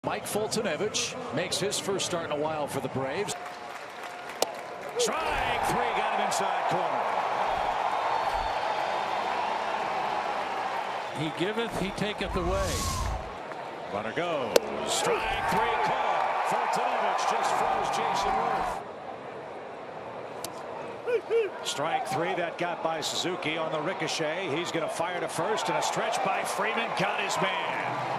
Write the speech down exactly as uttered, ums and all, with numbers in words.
Mike Foltynewicz makes his first start in a while for the Braves. Strike three, got him inside corner. He giveth, he taketh away. Runner goes. Strike three, call. Foltynewicz just froze Jason Worth. Strike three, that got by Suzuki on the ricochet. He's going to fire to first, and a stretch by Freeman got his man.